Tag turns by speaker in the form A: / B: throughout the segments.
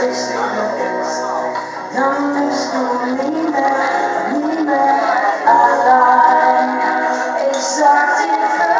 A: Richtige ist, dann bist du nie mehr allein. Ich sag dir für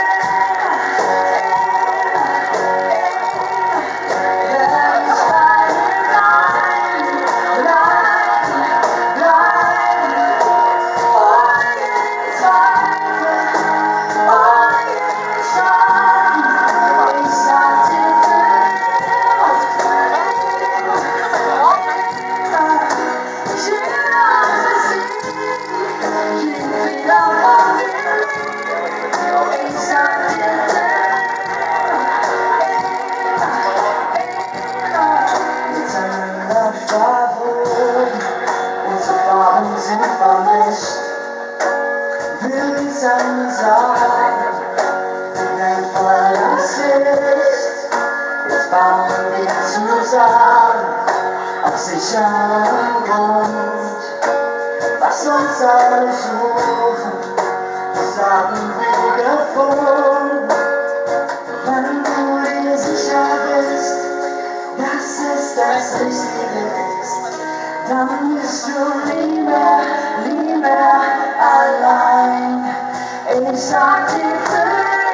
A: unsere Farben sind vermischt, will die Sonne sagen, die Welt voller Licht. Jetzt bauen wir zusammen auf sicherem Grund, was uns alle suchen, das haben wir gefunden. Wenn du dir sicher bist, dass es das Richtige ist, dann bist du nie mehr allein. Ich sag dir für